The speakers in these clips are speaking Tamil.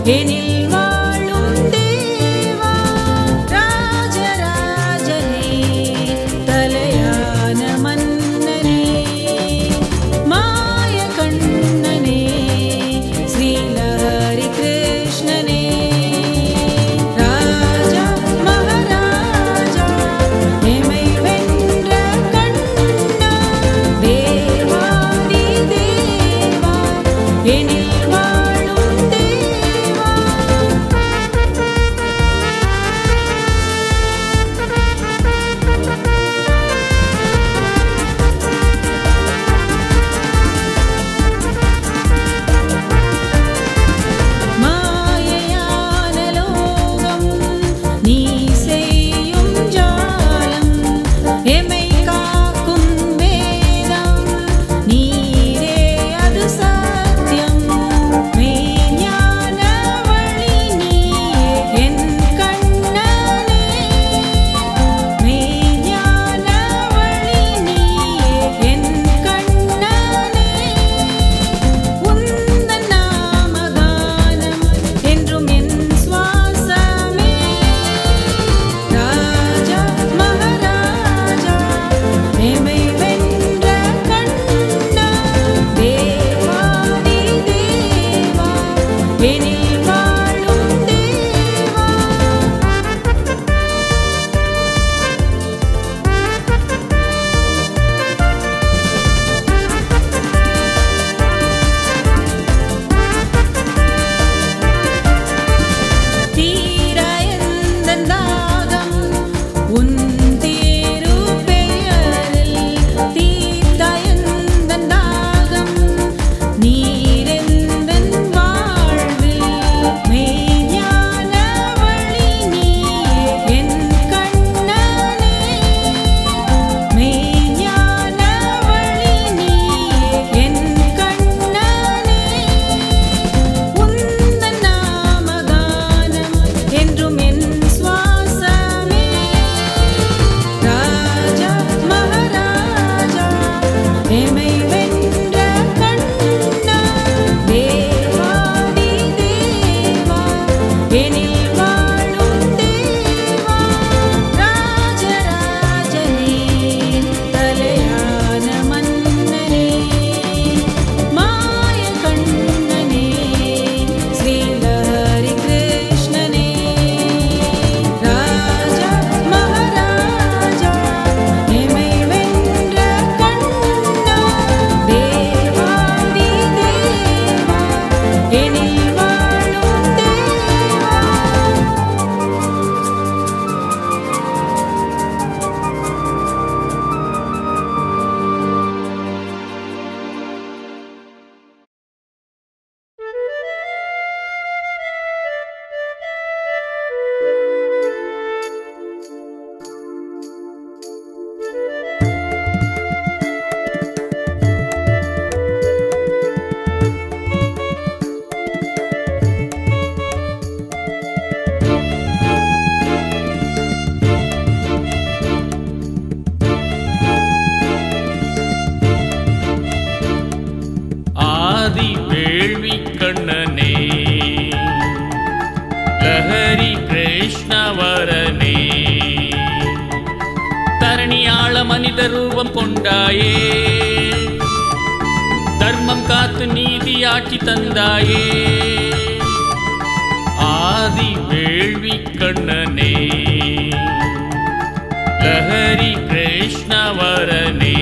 எனில் வாழும் தேவா ராஜராஜனே தலையான மன்னனே மாய கண்ணனே ஸ்ரீலஹரி கிருஷ்ணனே ராஜா மகாராஜா எமை வென்ற கண்ணா தேவாதி தேவா எனில் லஹரி கிருஷ்ணவரனே தரணியாள மனித ரூபம் கொண்டாயே தர்மம் காத்து நீதி ஆட்சி தந்தாயே ஆதி வேள்வி கண்ணனே லஹரி கிருஷ்ணவரனே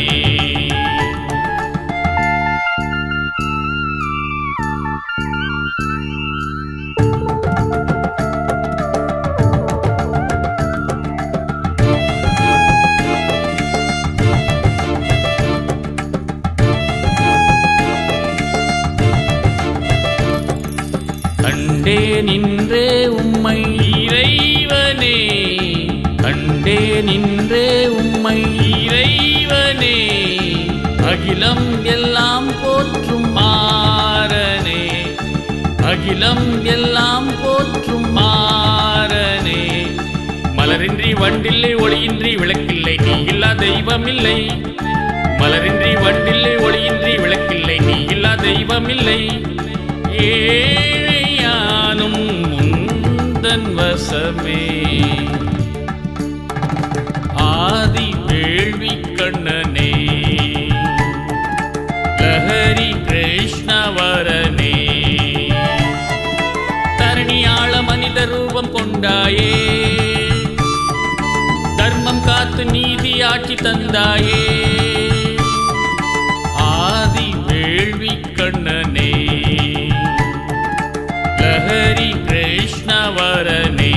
கண்டே நின்றே உம்மை இறைவனே கண்டே நின்றே உம்மை இறைவனே அகிலம் எல்லாம் போற்றும் மாறனே அகிலம் எல்லாம் போற்றும் மாறனே மலரின்றி வண்டில்லை ஒளியின்றி விளக்கில்லை நீ இல்லா தெய்வமில்லை மலரின்றி வண்டில்லை ஒளியின்றி விளக்கில்லை நீ இல்லா தெய்வமில்லை ஏழையானும் வசமே. ஆதி வேள்வி கண்ணனே லஹரி கிருஷ்ணவரனே, தரணியாள மனித ரூபம் கொண்டாயே, தர்மம் காத்து நீதி ஆட்சி தந்தாயே. ஆதி வேள்வி கண்ணனே லஹரி கிருஷ்ணவரனே.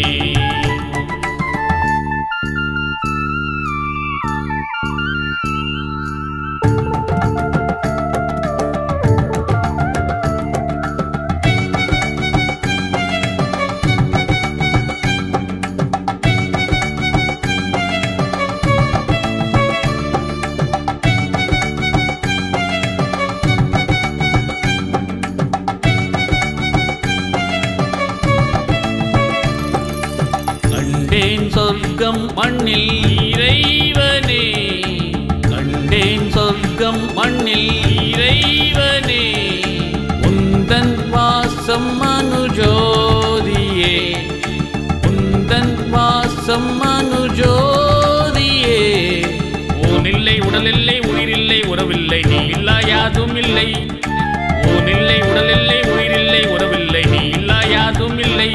கண்டேன் சொர்க்கம் மண்ணில் இறைவனே, கண்டேன் சொர்க்கம் மண்ணில் இறைவனே, உந்தன் வாசம் அனுஜோதியே, உந்தன் வாசம் அனுஜோதியே. ஊனில்லை உடலில்லை உயிரில்லை உறவில்லை நீ இல்லா யாதும் இல்லை, ஊனில்லை உடலில்லை உயிரில்லை உறவில்லை நீ இல்லா யாதும் இல்லை.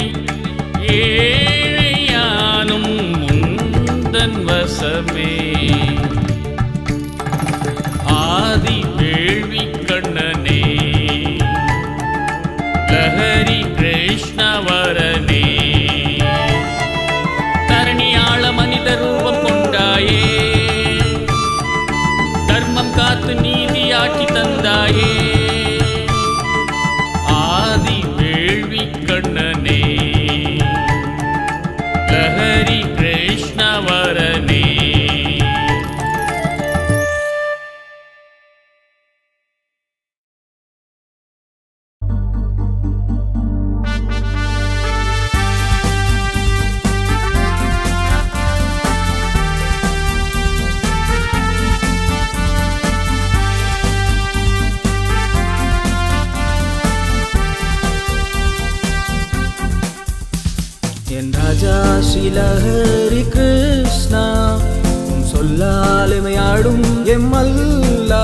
ஏழையானும் முந்தன் வசமே. ஆதி வேள்வி கண்ணனே லஹரி கிருஷ்ணவரனே, தரணியாள மனித ரூபம் கொண்டாயே, தர்மம் காத்து நீதி ஆட்சி தந்தாயே. ஆதி வேள்வி கண்ணனே லஹரி கிருஷ்ணவரனே. என் ராஜா ஸ்ரீ லஹரி கிருஷ்ணா, உம் சொல்லால் எமையாடும் எம்மல்லா,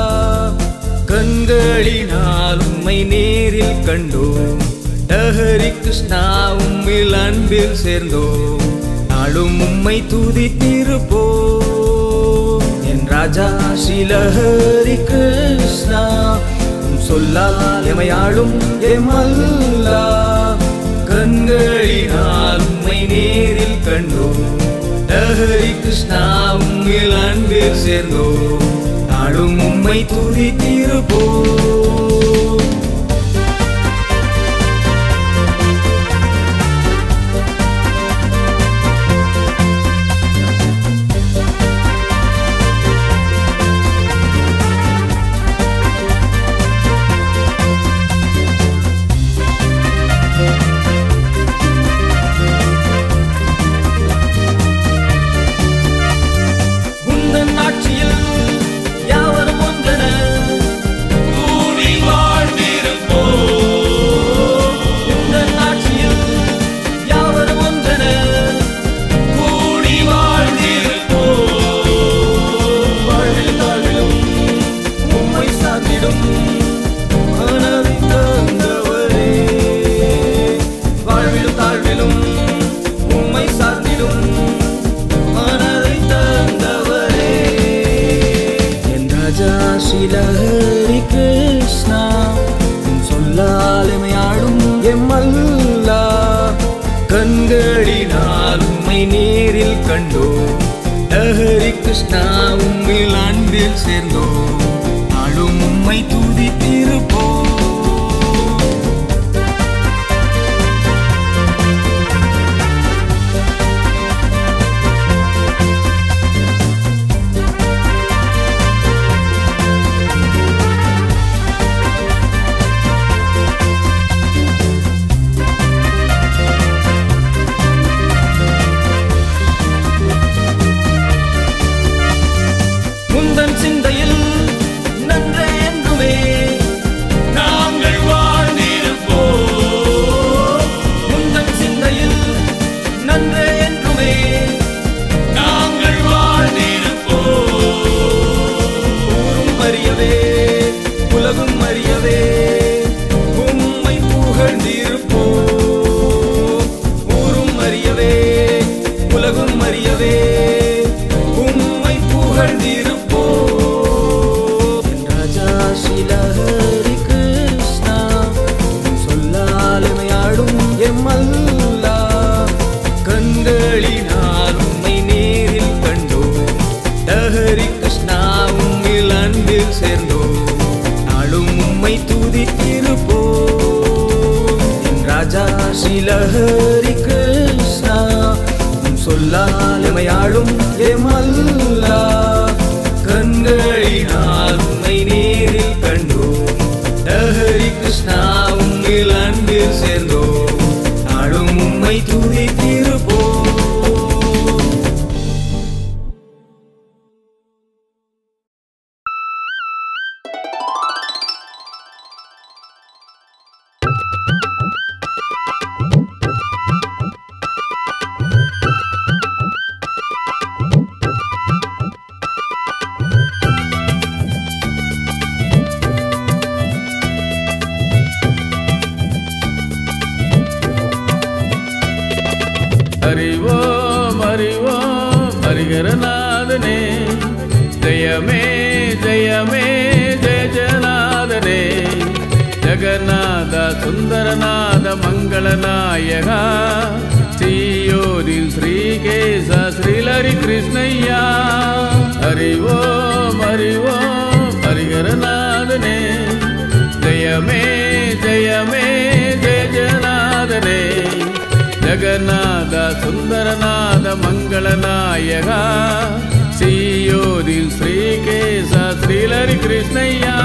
கண்களினால் உம்மை நேரில் கண்டோம். லஹரி கிருஷ்ணா உம்மில் அன்பில் சேர்ந்தோம், நாளும் உம்மை துதித்திருப்போம். என் ராஜா ஸ்ரீ லஹரி கிருஷ்ணா, உம் சொல்லால் எமையாடும் எம்மல்லா, கண்களினால் உம்மை நேரில் கண்டோம். லஹரி கிருஷ்ணா உம்மில் அன்பில் சேர்ந்தோம், நாளும் உம்மை துதித்திருப்போம். லஹரி கிருஷ்ணா உன் சொல்லால் எமையாடும் எம்மல்லா, கண்களினால் உம்மை நேரில் கண்டோம். லஹரி கிருஷ்ணா உம்மில் அன்பில் சேர்ந்தோம், நாளும் உம்மை துதித்திருப்போம். சிந்தையில் நன்றே என்றுமே ஸ்ரீலஹரி கிருஷ்ணா உம் சொல்லால் எமையாளும் எமல்லா கண்களினால் உம்மை நேரில் கண்டோம் லஹரி கிருஷ்ணா உம்மில் அன்பில் சேர்ந்தோம் நாளும் உம்மை துதித்திருப்போம். அறிவோம் அறிவோம் ஹரிகரநாதனே ஜெயமே ஜெயமே ஜெய ஜெயநாதனே ஜெகநாத சுந்தரநாத மங்களநாயகா ஸ்ரீயோரில் ஸ்ரீகேச ஸ்ரீலரி கிருஷ்ணய்யா அறிவோம் அறிவோம் ஹரிகரநாதனே ஜெயமே ஜெயமே ஜெய ஜெயநாதனே ஜெகநாத சுந்தரநாத மங்களநாயகா ஸ்ரீயோரில் ஸ்ரீகேச ஸ்ரீலரி கிருஷ்ணய்யா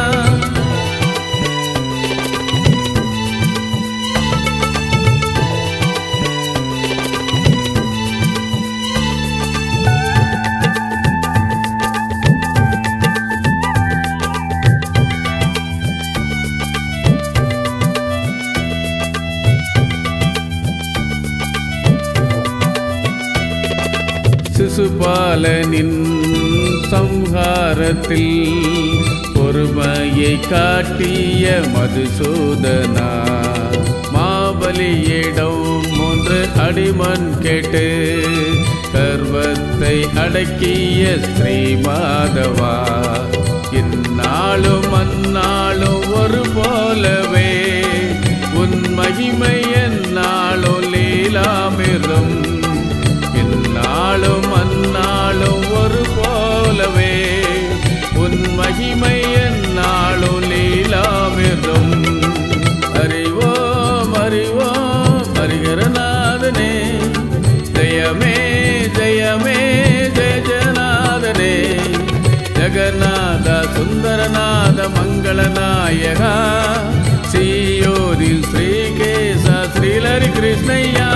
சிசுபாலனின் சம்ஹாரத்தில் பொறுமையை காட்டிய மதுசூதனா மாபலியிடம் 3 அடிமண் கேட்டு கர்வத்தை அடக்கிய ஸ்ரீ மாதவா இந்நாளும் அந்நாளும் ஒரு போலவே உன் மகிமை எந்நாளும் லீலாமிர்தம் இந்நாளும் அந்நாளும் ஒரு போலவே உன் மகிமை எந்நாளும் லீலாமிர்தம் அறிவோம் அறிவோம் ஹரிகரநாதனே ஜெயமே ஜெயமே ஜெய ஜெயநாதனே ஜெகநாத சுந்தரநாத மங்களநாயகா ஸ்ரீயோரில் ஸ்ரீகேச ஸ்ரீலரி கிருஷ்ணய்யா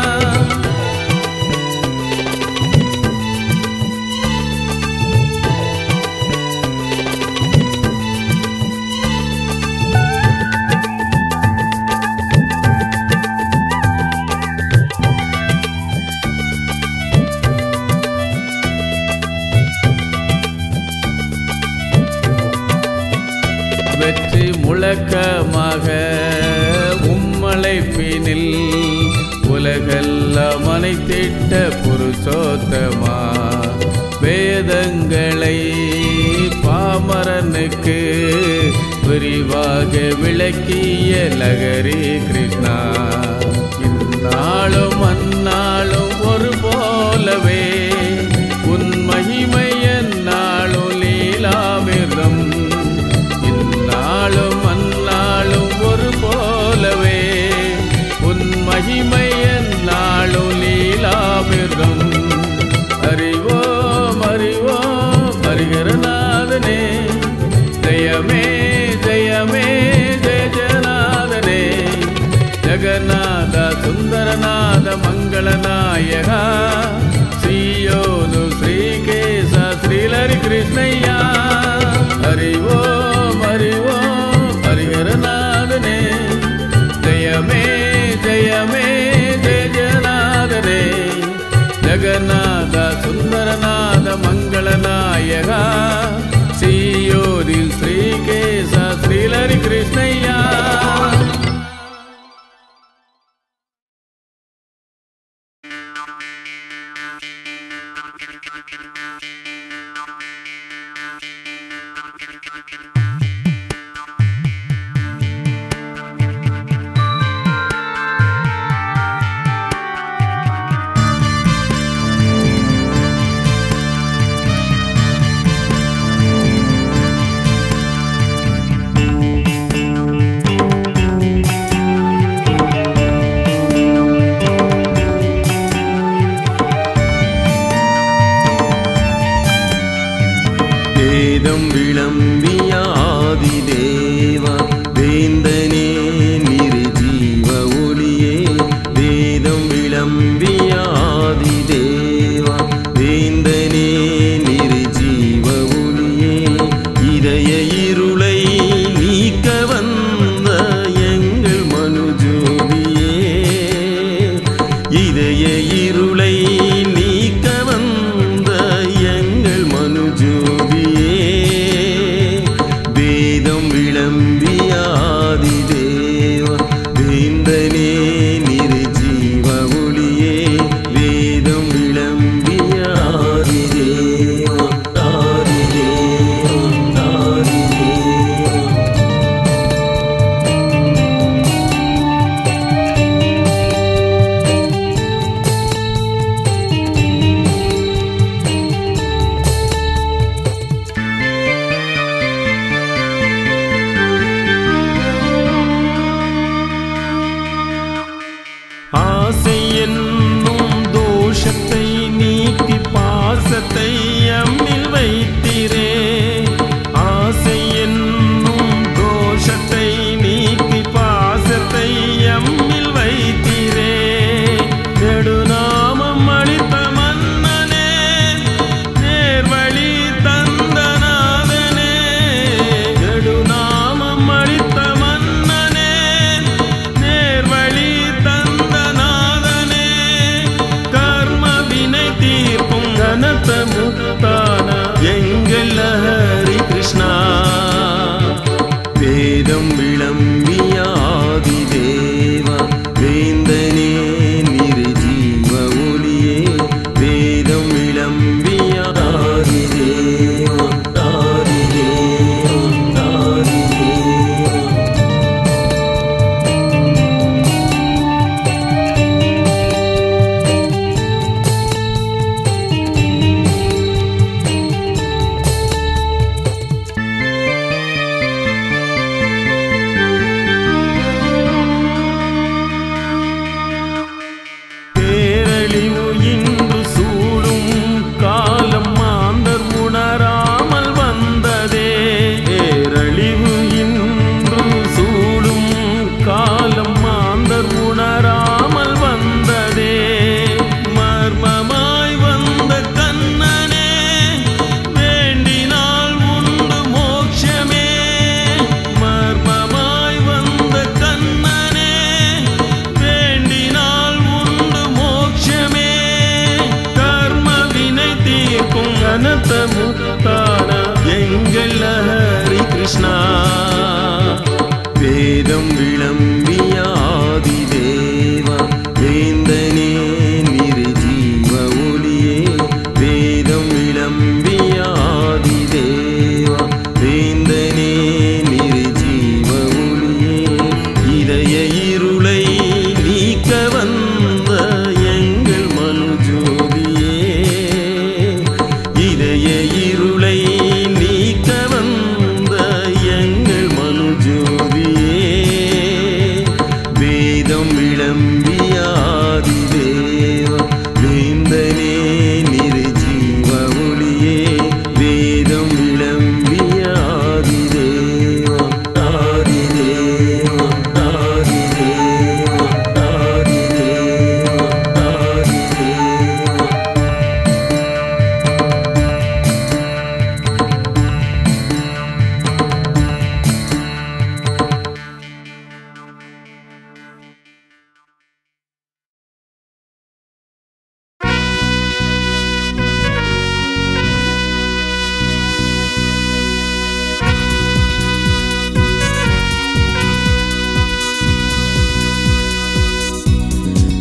வெற்றி முழக்கமாக உம்மழைப்பினில் உலகெல்லாம் அனைத்திட்ட புருஷோத்தமா வேதங்களை பாமரனுக்கு விரிவாக விளக்கிய லகரி கிருஷ்ணா இந்நாளும் அந்நாளும் ஒரு போலவே உன் மகிமை எந்நாளும் லீலாமிர்தம் இந்நாளும் அந்நாளும் ஒரு போலவே உன் மகிமை எந்நாளும் லீலாமிர்தம் அறிவோம் அறிவோம் ஹரிகரநாதனே ஜெயமே ஜெயமே ஜெய ஜெயநாதனே ஜெகநாத சுந்தரநாத மங்களநாயகா ஸ்ரீயோது ஸ்ரீகேச ஸ்ரீலரி கிருஷ்ணய்யா அறிவோம் அறிவோம் ஹரிகரநாதனே ஜெயமே ஜெயமே ஜெய ஜெயநாதனே ஜெகநாத சுந்தரநாத மங்களநாயகா ஸ்ரீயோரில் ஸ்ரீகேச ஸ்ரீலரி கிருஷ்ணய்யா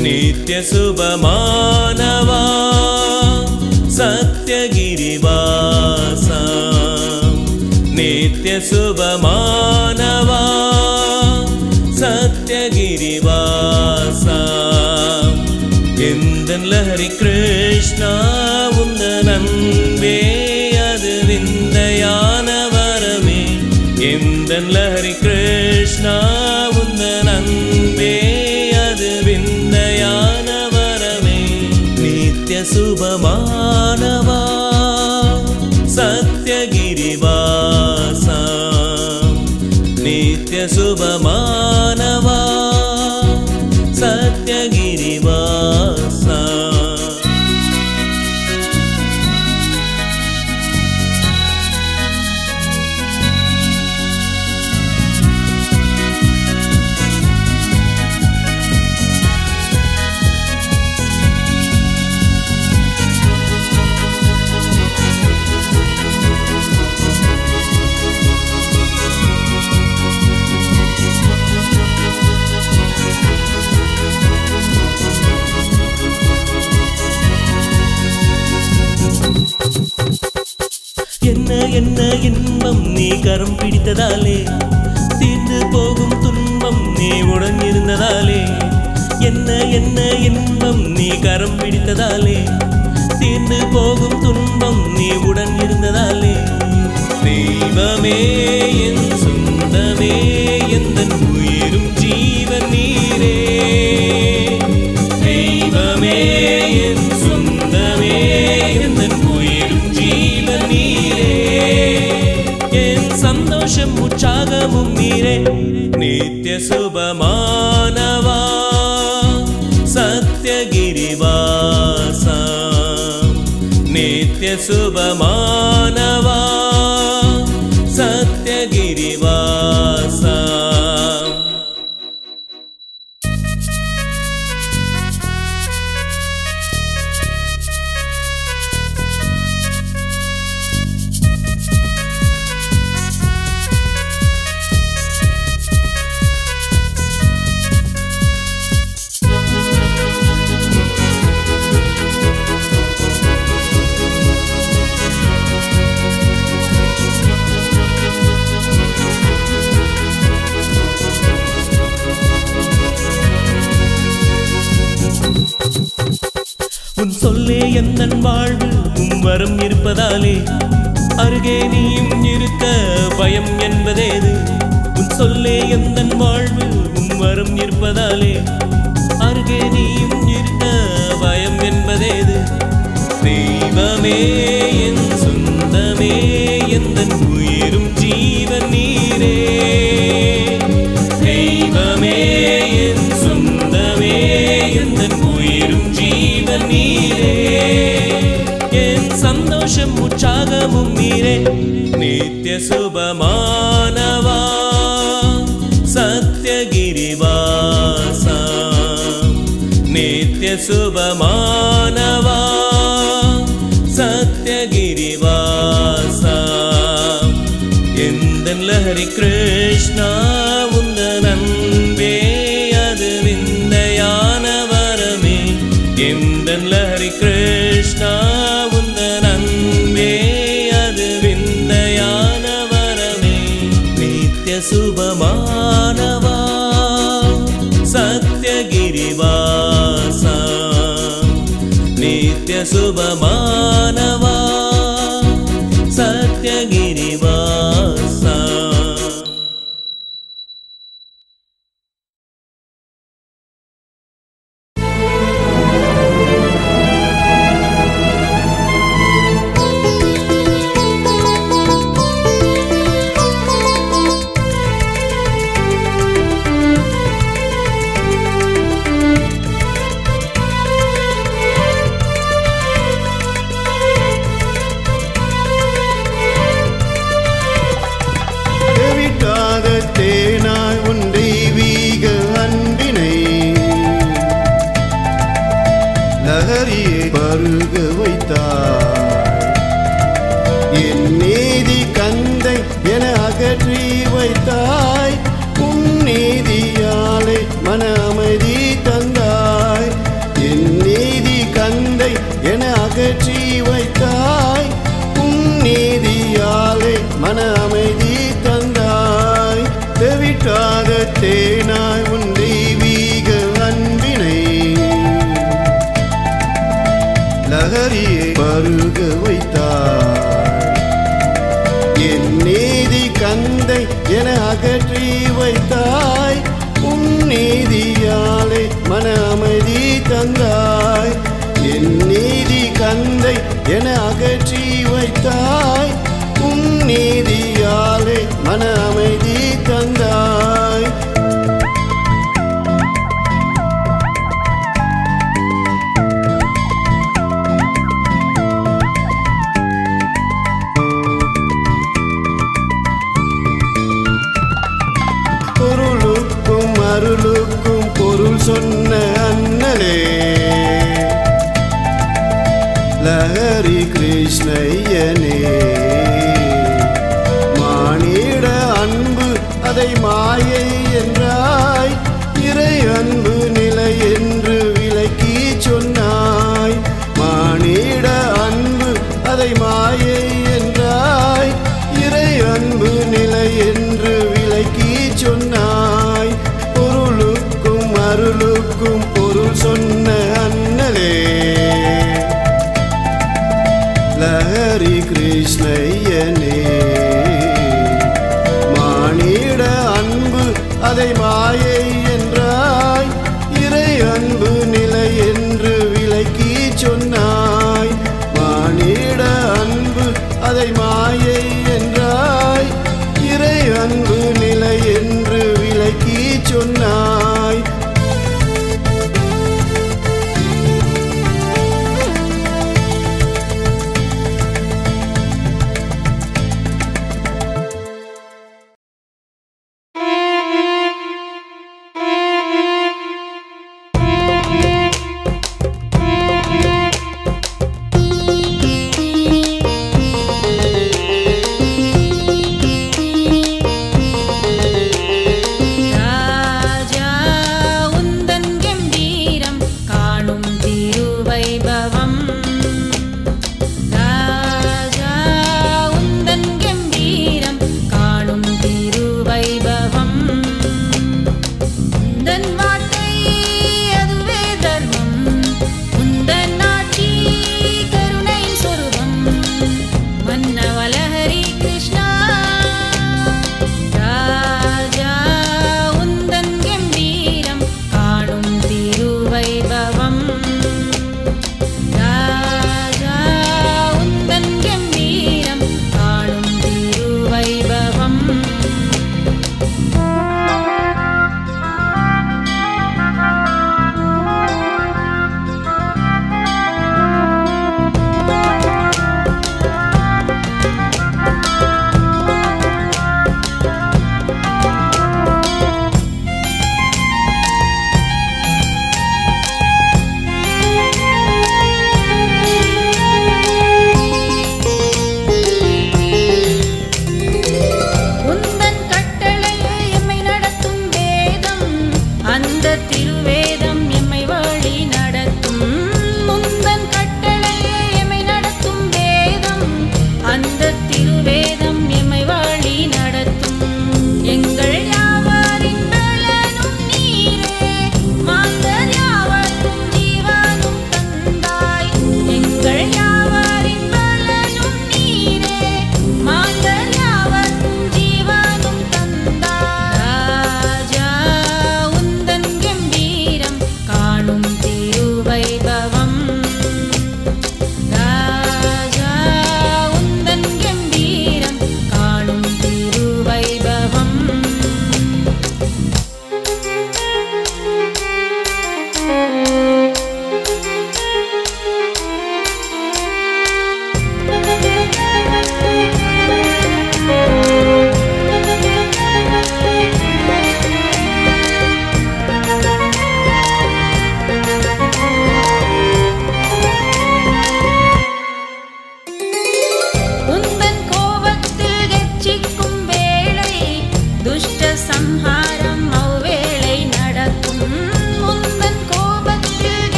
நித்ய சுபமானவா சத்யகிரிவாசா நித்ய சுபமானவா சத்யகிரிவாசா எந்தன் லஹரி கிருஷ்ணா உந்தன் அன்பே அது விந்தையான வரமே எந்தன் லஹரி கிருஷ்ணா உந்தன் அன்பே அது விந்தையான வரமே நித்ய சுபமானவா சத்யகிரிவாசா நித்ய சுபமானவா சத்யகிரிவாசா என்ன இன்பம் நீ கரம் பிடித்ததாலே தீர்ந்து போகும் துன்பம் நீ உடன் இருந்ததாலே என்ன இன்பம் நீ கரம் பிடித்ததாலே தீர்ந்து போகும் துன்பம் நீ உடன் இருந்ததாலே தெய்வமே என் சொந்தமே எந்தன் உயிரும் ஜீவன் நீரே தெய்வமே என் சொந்தமே எந்தன் உயிரும் ஜீவன் நீரே என் சந்தோஷம் உற்சாகமும் நீரே நித்ய சுபமானவா சத்யகிரிவாசா நித்ய சுபமானவா சத்யகிரிவாசா உன் சொல்லே எந்தன் வாழ்வு உம் வரம் இருப்பதாலே அருகே நீயும் இருக்க பயம் என்பதேது உன் சொல்லே எந்தன் வாழ்வு உம் வரம் இருப்பதாலே அருகே நீயும் இருக்க பயம் என்பதேது தெய்வமே என் சொந்தமே எந்தன் உயிரும் ஜீவன் நீரே தெய்வமே என் சொந்தமே எந்தன் உயிரும் ஜீவன் நீரே என் சந்தோஷம் உற்சாகமும் நீரே நித்ய சுபமானவா சத்யகிரிவாசா நித்ய சுபமானவா சத்யகிரிவாசா எந்தன் லஹரி கிருஷ்ணா உந்தன் அன்பே அது விந்தையான வரமே எந்தன் லஹரி கிருஷ்ணா உந்தன் அன்பே அது விந்தையான வரமே நித்ய சுபமானவா சத்யகிரிவாசா நித்ய சுபமானவா சத்யகிரிவாசா பருக வைத்தாய் என் நீதி கந்தை என அகற்றி வைத்தாய் உன் நீதியாலே மன அமைதி தந்தாய் மன அமைதி தந்தாய். என் நீதி கந்தை என அகற்றி வைத்தாய். உன் நீதியாலே மன அமைதி தந்தாய். பொருளுக்கும் அருளுக்கும் பொருள் சொன்ன அண்ணலே லஹரி கிருஷ்ணய்யனே. மானிட அன்பு அதை மாயை என்றாய். இறை அன்பு நிலை என்று விளக்கி சொன்னாய். மானிட அன்பு அதை மாயை என்றாய். இறை அன்பு நிலை என்று விளக்கி சொன்னாய். பொருளுக்கும் அருளுக்கும் பொருள் சொன்ன அண்ணலே லஹரி கிருஷ்ணய்யனே. மானிட அன்பு அதை மாயை என்றாய். இறை அன்பு நிலை என்று விளக்கி சொன்னாய். மானிட அன்பு அதை மாயை என்றாய். இறை அன்பு நிலை என்று விளக்கி சொன்னாய்.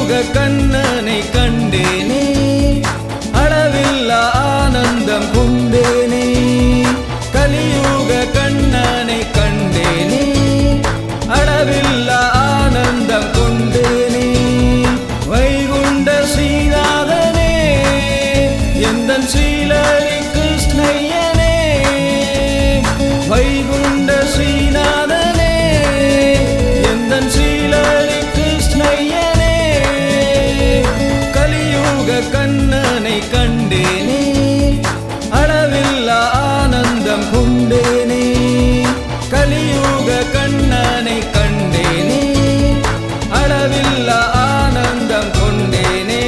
கலியுக கண்ணனை கண்டேனே, அளவில்லா ஆனந்தம் கொண்டேனே. கலியுக கண்ணனை கண்டேனே, அளவில்லா ஆனந்தம் கொண்டேனே. வைகுண்ட ஸ்ரீநாதனே, எந்தன் ஸ்ரீலரி கிருஷ்ணய்யனே. வைகுண்ட ஸ்ரீநாதனே, எந்தன் ஸ்ரீலரி கிருஷ்ணய்யனே. கலியுக கண்ணனை கண்டேனே, அளவில்லா ஆனந்தம் கொண்டேனே. கலியுக கண்ணனை கண்டேனே, அளவில்லா ஆனந்தம் கொண்டேனே.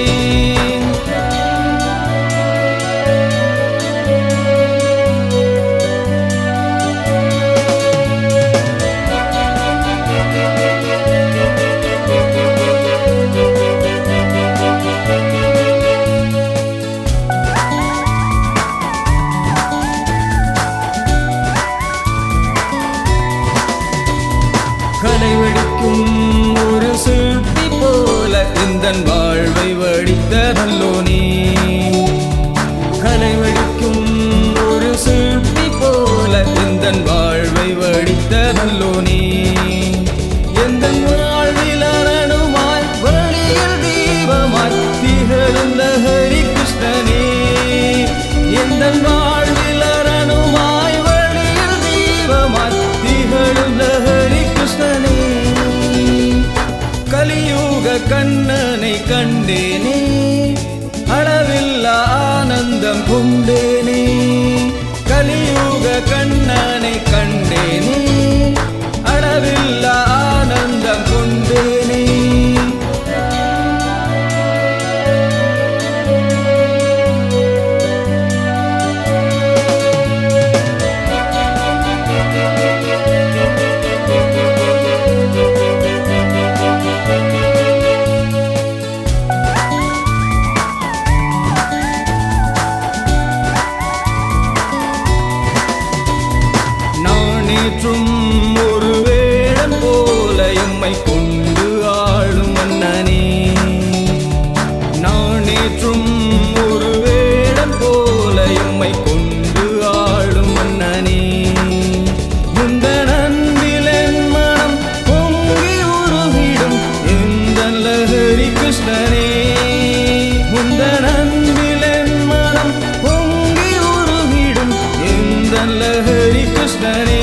கலைவடிக்கும் ஒரு சிற்பி போல எந்தன் வாழ்வை வடித்ததல்லோ நீ. கலைவடிக்கும் ஒரு சிற்பி போல எந்தன் வாழ்வை வடித்ததல்லோ நீ. எந்தன் வாழ்வில் அரணுமாய் வழியில் தீபமாய் திகழ்ந்த ஹரி கிருஷ்ணனே. எந்தன் வாழ்வில் அரணுமாய் வழியில் தீபமாய் திகழ்ந்த ஹரி கிருஷ்ணனே. கலியுக கண்ணனை கண்டேனே, அளவில்லா ஆனந்தம் கொண்டேனே. கலியுக கண்ணனை கண்டேனே, அளவில்லா ஆனந்தம் கொண்டேனே. நேற்றும் ஒரு வேடன் போல எம்மை கொண்டு ஆளும் மன்னனே. நான் நேற்றும் ஒரு வேடன் போல எம்மை கொண்டு ஆளும் மன்னனே. முந்தன் அன்பில் என் மனம் பொங்கி உருகிடும் எந்தன் லஹரி கிருஷ்ணனே. முந்தன் அன்பில் என் மனம் பொங்கி உருகிடும் எந்தன் லஹரி கிருஷ்ணனே.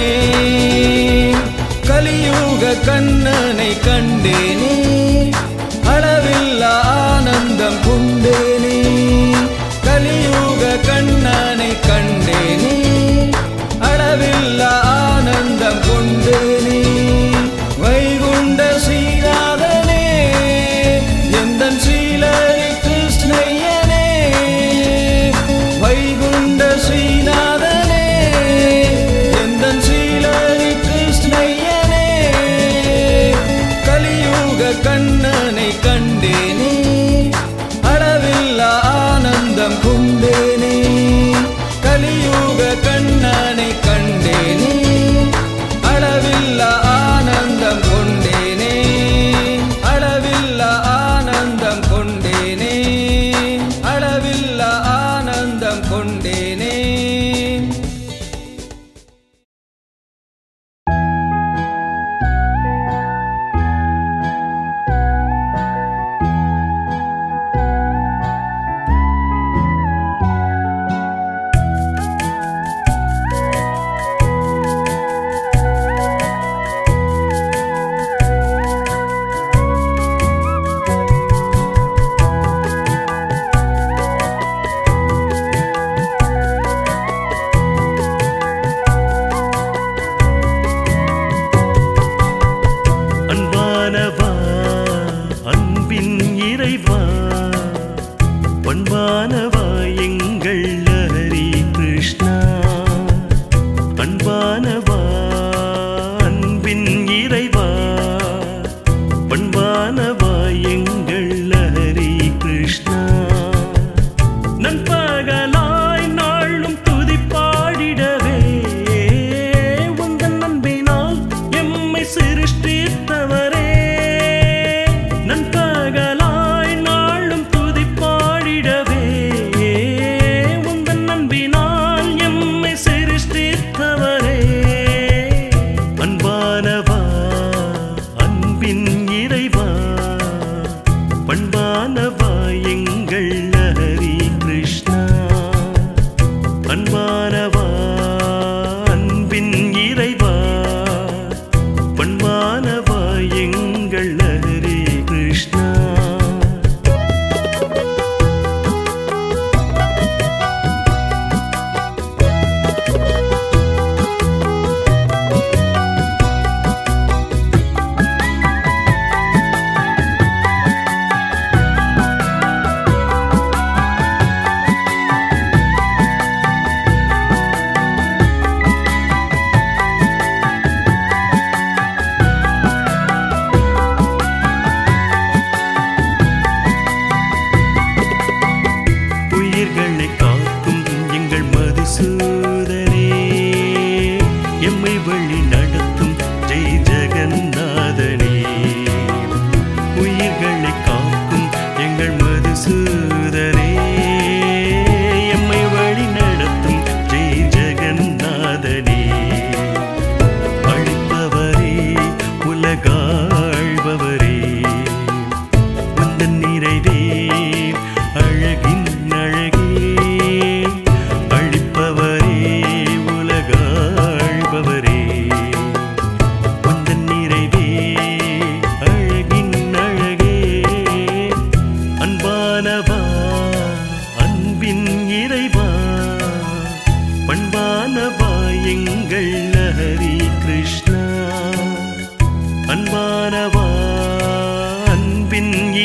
கலியுக கண்ணனை கண்டேனே, அளவில்லா ஆனந்தம் கொண்டேனே. கலியுக கண்ணனை கண்டேனே, அளவில்லா ஆனந்தம் கொண்டேனே. வைகுண்ட ஸ்ரீநாதனே, எந்தன் ஸ்ரீலரி கிருஷ்ணய்யனே. வைகுண்ட ஸ்ரீநாதனே, எந்தன் ஸ்ரீலரி கிருஷ்ணய்யனே. கலியுக கண்ணனை கண்டேனே, அளவில்லா ஆனந்தம் கொண்டேனே. கலியுக கண்ணனை கண்டேனே, அளவில்லா ஆனந்தம் கொண்டேனே. அளவில்லா ஆனந்தம் கொண்டேனே, அளவில்லா ஆனந்தம் கொண்டேனே. பண்பானவா எங்கள் ஹரி கிருஷ்ணா, அன்பானவா அன்பின் இறைவா, பண்பானவா எங்கள் ஹரி கிருஷ்ணா. நண்பகலாய் நாளும் துதிப்பாடிடவே உந்தன் அன்பினால் எம்மை சிருஷ்டித்தவரே. நண்பகலாய்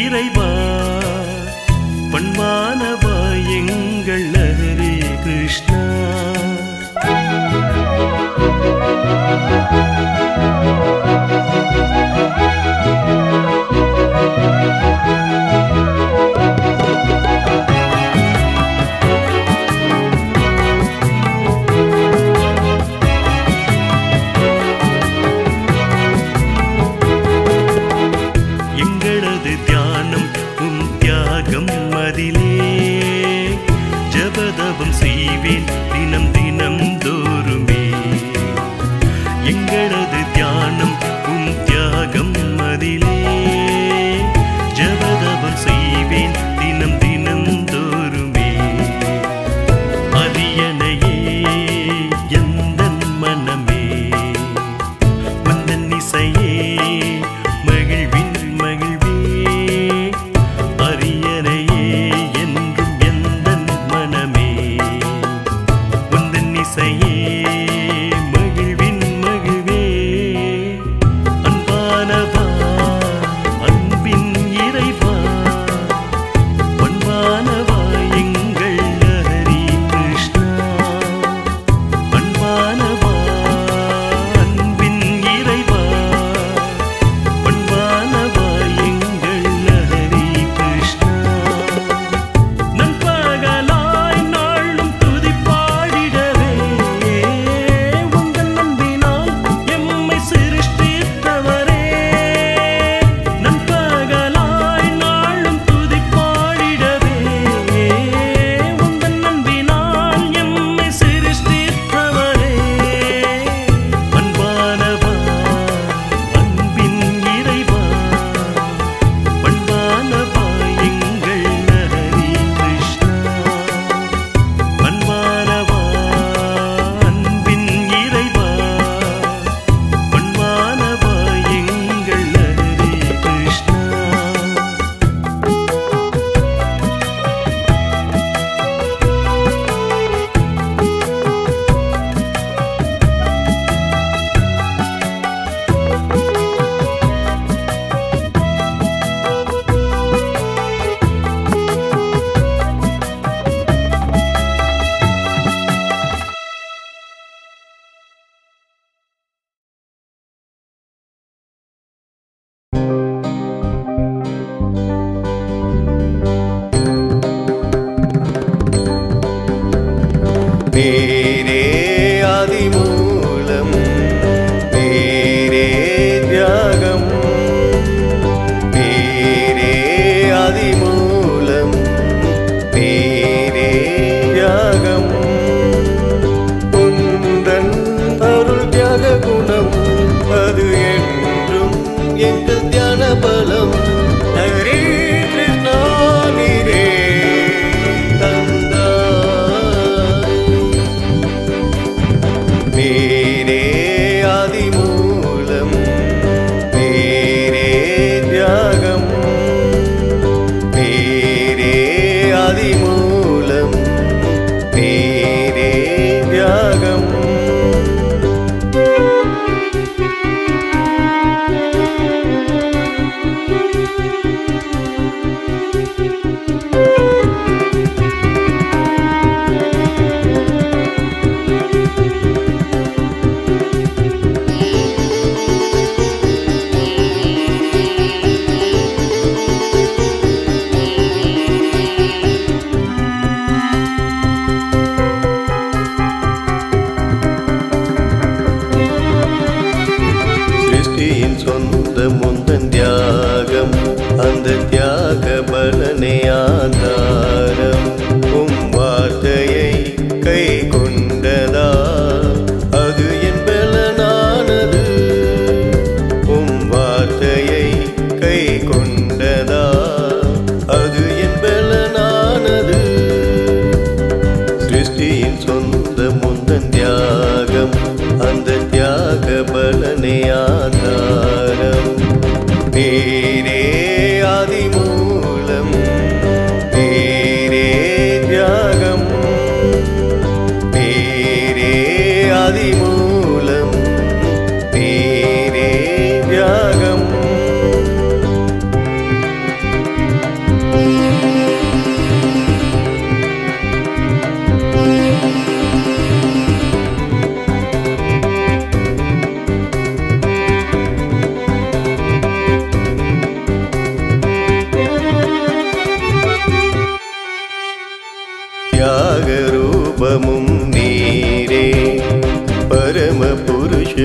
இறைவா பண்பானவா எங்கள் ஹரே கிருஷ்ணா. எங்களது தியானம்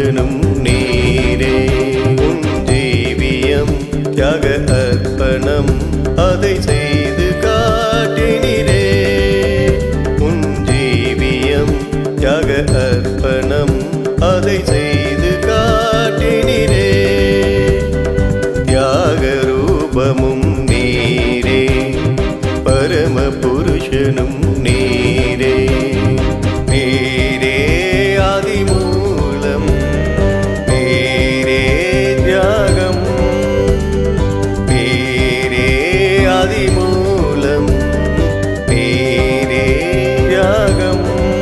புருஷனும் நீரே. உன் ஜீவியம் தியாக அர்ப்பணம் அதை செய்து காட்டினீரே. உன் ஜீவியம் தியாக அர்ப்பணம் அதை செய்து காட்டினீரே. தியாக ரூபமும் நீரே, பரம புருஷனும் நீரே. நீரே ஆதிமூலம், நீரே தியாகம். நீரே ஆதிமூலம், நீரே தியாகம்.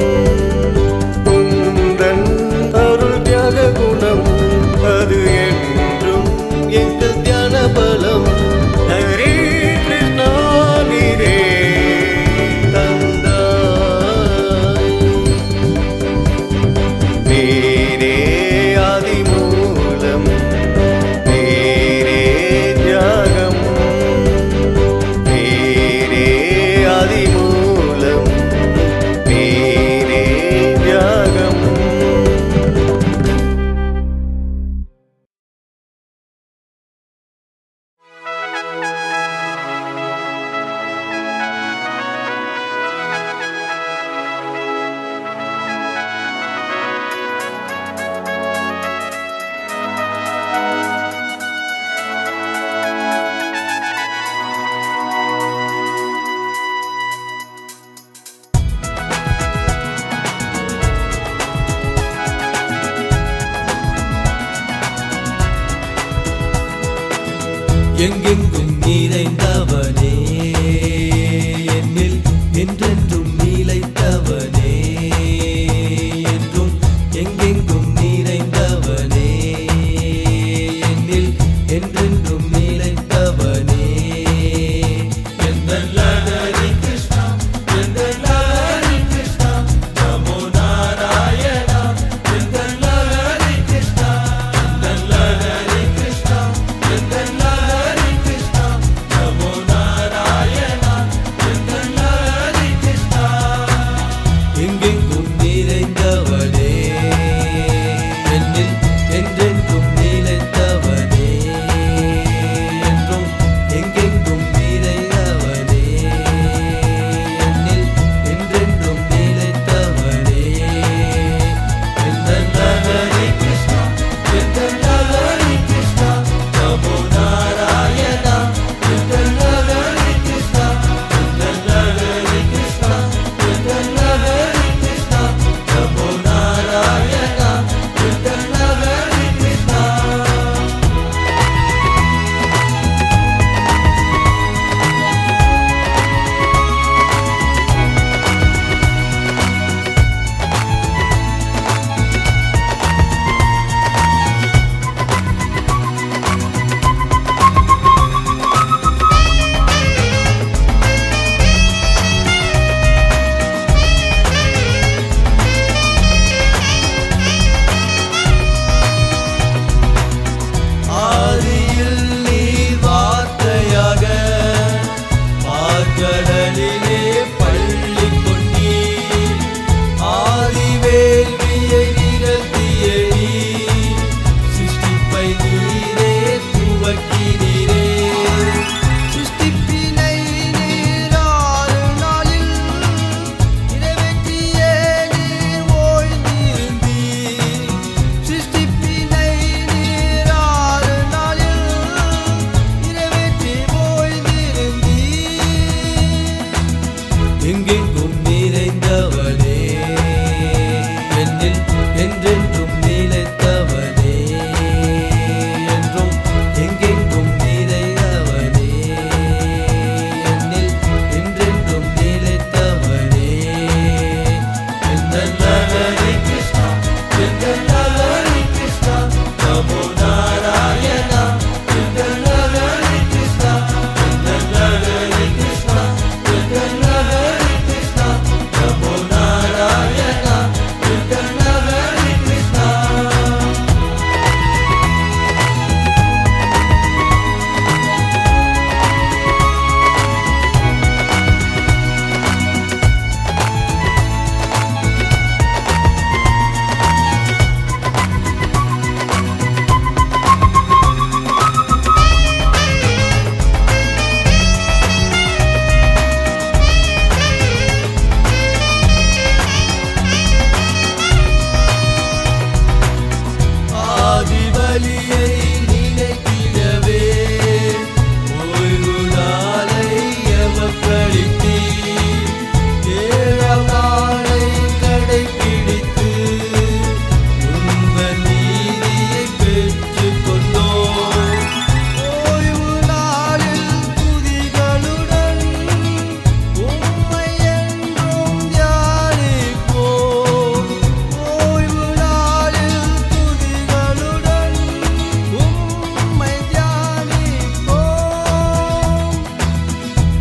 உந்தன் அருள் தியாக குணம் அது என்றும் எங்கள் தியான பலம். ஹரே கிருஷ்ணா நீரே தந்தாய். நீரே ஆதிமூலம், நீரே தியாகம்.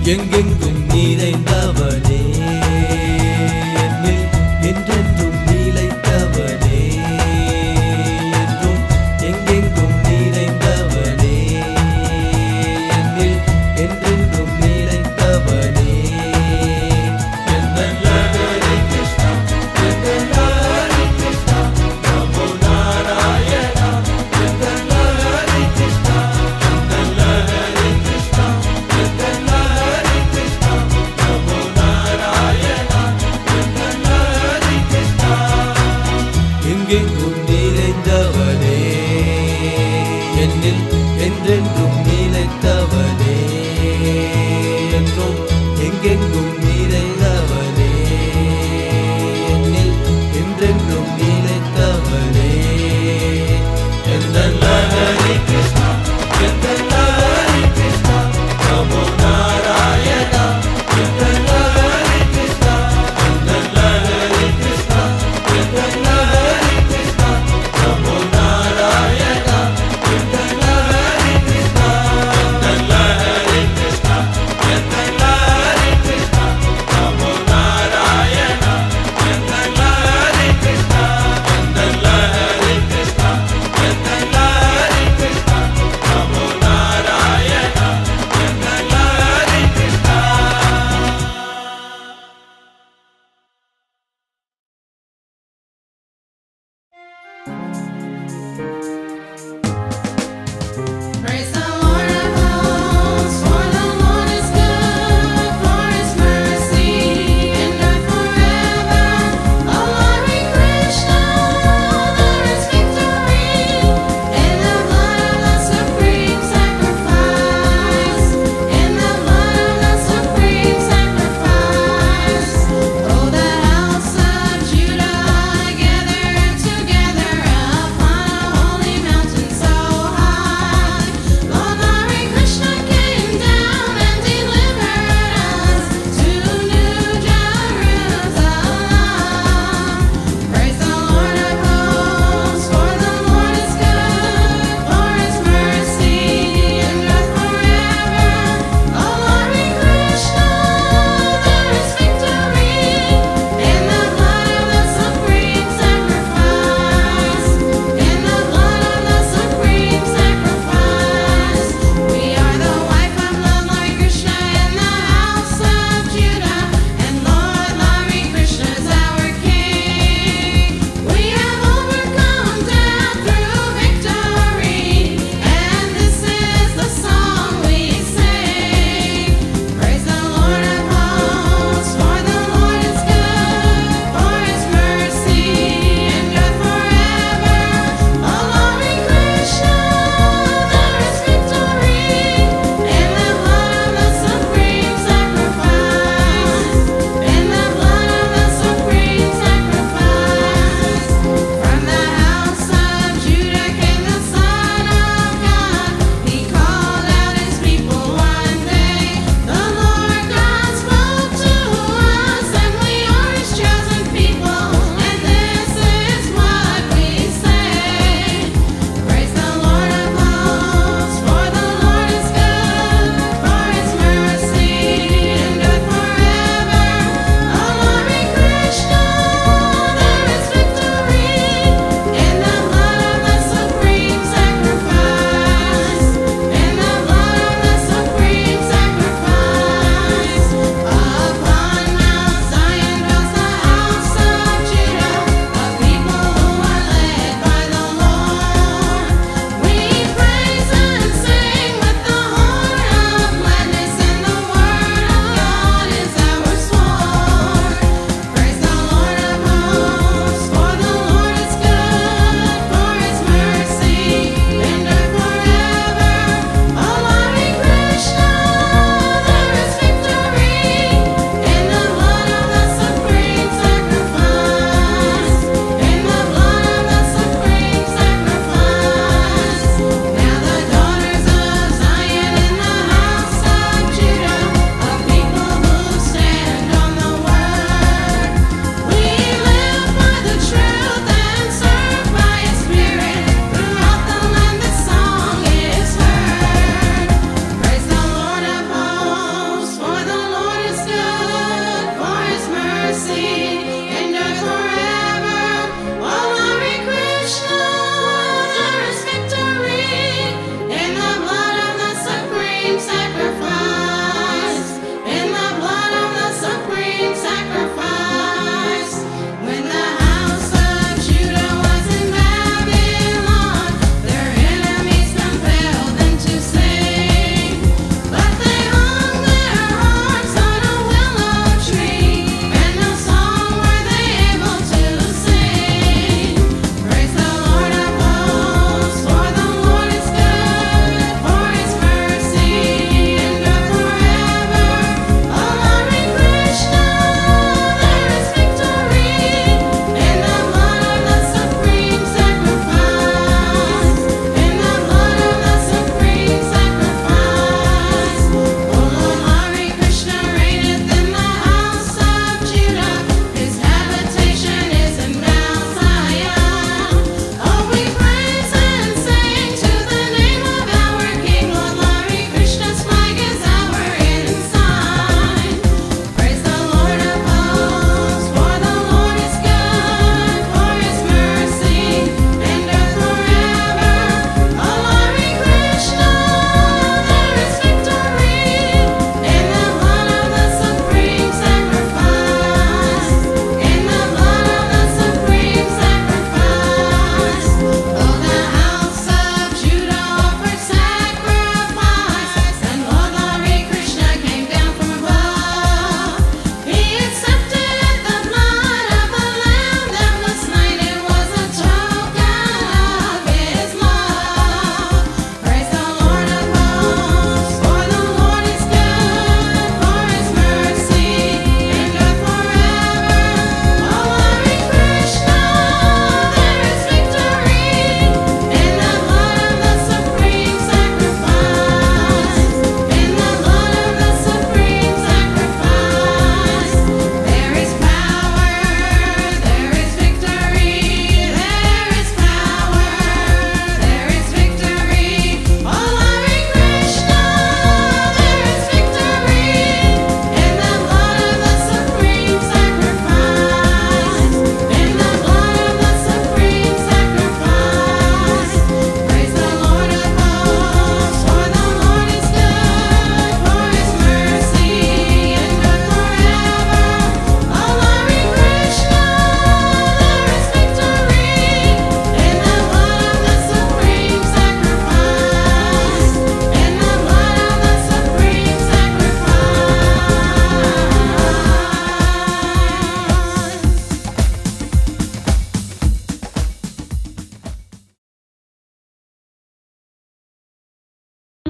எங்கெங்கும் நிறைந்தவனே என்னில் என்றென்றும் நிலைத்தவனே என்றும் எங்கெங்கும் நிறைந்தவனே என்னில் என்றென்றும் நிலைத்தவனே ஹரே கிருஷ்ணா ஹரே கிருஷ்ணா நமோ நாராயணா ஹரே கிருஷ்ணா ஹரே கிருஷ்ணா ஹரே கிருஷ்ணா நமோ நாராயணா ஹரே கிருஷ்ணா எங்கெங்கும் நிறைந்தவனே என்னில் என்றென்றும் நிலைத்தவனே என்றும் எங்கெங்கும் நிறைந்தவனே என்னில் என்றென்றும் நிலைத்தவனே ஹரே கிருஷ்ணா ஹரே கிருஷ்ணா நமோ நாராயணா ஹரே கிருஷ்ணா ஹரே கிருஷ்ணா ஹரே கிருஷ்ணா நமோ Narayana Hare Krishna Hare Krishna Hare Krishna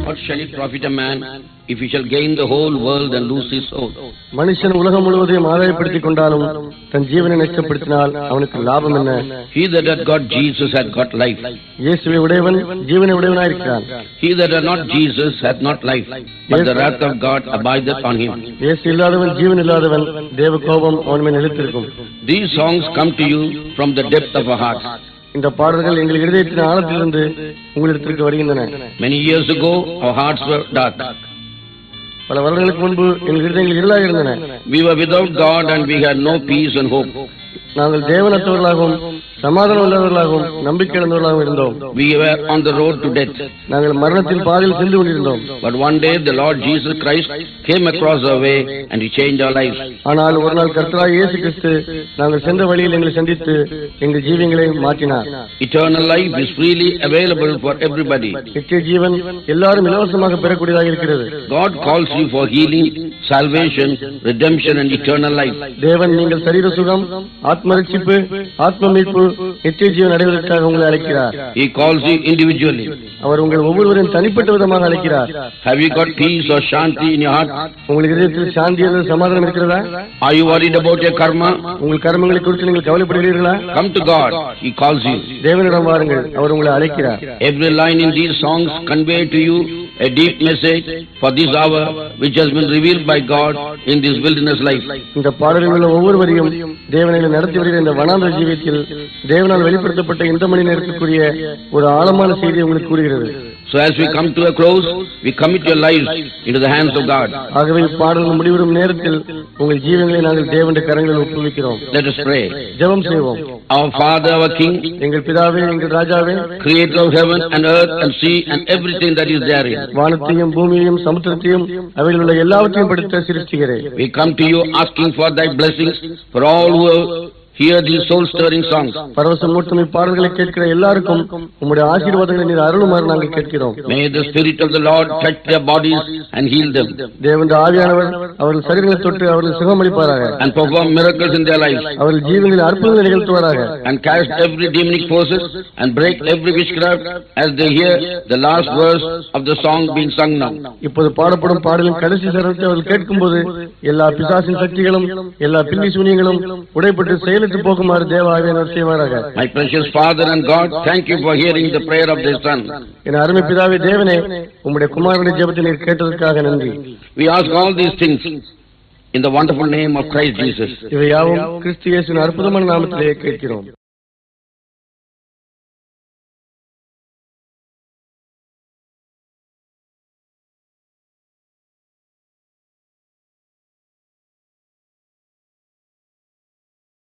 what shall it profit a man if he shall gain the whole world and lose his soul? மனுஷன் உலகம் முழுவதையும் ஆதாயப்படுத்திக் கொண்டாலும் தன் ஜீவனை நஷ்டப்படுத்தினால் அவனுக்கு லாபம் என்ன? He that hath got Jesus hath got life. இயேசுவை உடையவன் ஜீவனை உடையவனாயிருக்கிறான். He that hath not Jesus hath not life, but the wrath of God abideth on him. இயேசு இல்லாதவன் ஜீவன் இல்லாதவன், தேவ கோபம் அவன் மேல் நிலைத்திருக்கும். These songs come to you from the depth of our hearts. இந்த பாடல்கள் எங்கள் இதயத்தின் ஆழத்திலிருந்து உங்களிடத்திற்கு வருகின்றன. Many years ago our hearts were dark. பல வருடங்களுக்கு முன்பு எங்கள் இதயங்கள் இருளாக இருந்தன. We were without God and we had no peace and hope. நாங்கள் தேவனற்றவர்களாகவும் சமாதானம் இல்லாதவர்களாகவும் நம்பிக்கை இழந்தவர்களாகவும் இருந்தோம். We were on the road to death. நாங்கள் மரணத்தின் பாதையில் சென்று கொண்டிருந்தோம். But one day the Lord Jesus Christ came across our way and he changed our lives. ஆனால் ஒரு நாள் கர்த்தராகிய இயேசு கிறிஸ்து நாங்கள் சென்ற வழியில் எங்களை சந்தித்து எங்கள் ஜீவங்களை மாற்றினார். Eternal life is freely available for everybody. நித்திய ஜீவன் எல்லாரும் இலவசமாக பெறக்கூடியதாக இருக்கிறது. God calls you for healing, salvation, redemption and eternal life. தேவன் நீங்கள் சரீர சுகம், ஆத்ம ரட்சிப்பு, ஆத்ம மீட்பு, நித்திய ஜீவன் அடைவதற்காக உங்களை அழைக்கிறார். He calls you individually. அவர் உங்கள் ஒவ்வொருவரையும் தனிப்பட்ட விதமாக அழைக்கிறார். Have you got peace or shanti in your heart? உங்கள் இதயத்தில் சாந்தி அல்லது சமாதானம் இருக்கிறதா? Are you worried about your karma? உங்கள் கர்மங்களை குறித்து நீங்கள் கவலைப்படுகிறீர்களா? Come to God. He calls you. தேவனிடம் வாருங்கள், அவர் உங்களை அழைக்கிறார். Every line in these songs convey to you a deep message for this hour which has been revealed by God in this wilderness life. இந்த பாடலில் உள்ள ஒவ்வொருவரையும் தேவனை நடத்தி வருகிற இந்த வனாந்தர ஜீவியத்தில் தேவனால் வெளிப்படுத்தப்பட்ட இந்த மணி நேரத்துக்குரிய ஒரு ஆழமான செய்தி உங்களுக்கு கூறுகிறது. So as we come to a close, we commit your lives into the hands of God. ஆகவே பாடல்கள் முடிவரும் நேரத்தில் உங்கள் ஜீவங்களை நாங்கள் தேவனுடைய கரங்களில் ஒப்புவிக்கிறோம். Let us pray. ஜெபம் செய்வோம். Our Father, our King, எங்கள் பிதாவே, எங்கள் ராஜாவே, Creator of heaven and earth and sea and everything that is therein. வானத்தையும் பூமியையும் சமுத்திரத்தையும் அவையில் உள்ள எல்லாவற்றையும் படைத்த சிருஷ்டிகரே, We come to you asking for thy blessings for all who hear these soul-stirring songs. பரவசமூட்டும் பாடல்களை கேட்கிற எல்லாருக்கும் உம்முடைய ஆசீர்வாதங்களை நீர் அருளுமாறு நாங்கள் கேட்கிறோம். May the Spirit of the Lord touch their bodies and heal them. தேவனுடைய ஆவியானவர் அவர்கள் சரீரங்களை தொட்டு அவர்கள் சுகமளிப்பாராக. And perform miracles in their lives. அவர்கள் ஜீவங்களில் அற்புதங்களை நிகழ்த்துவாராக. And cast every demonic forces and break every witchcraft as they hear the last verse of the song being sung now. இப்போது பாடப்படும் பாடலின் கடைசி சரணத்தை அவர்கள் கேட்கும்போது எல்லா பிசாசின் சக்திகளும் எல்லா பில்லி சூனியங்களும் உடைப்பட்டு செயலுக்கு போகுமாறு தேவ ஆவியானவர் செய்வாராக. My precious Father and God, thank you for hearing the prayer of their Son. என் அருமை பிதாவே தேவனே, உம்முடைய குமாரனுடைய ஜெபத்தை நீர் கேட்டதற்காக நன்றி. We ask all these things in the wonderful name of Christ Jesus. இவை யாவும் கிறிஸ்து இயேசுவின் அற்புதமான நாமத்திலே கேட்கிறோம்.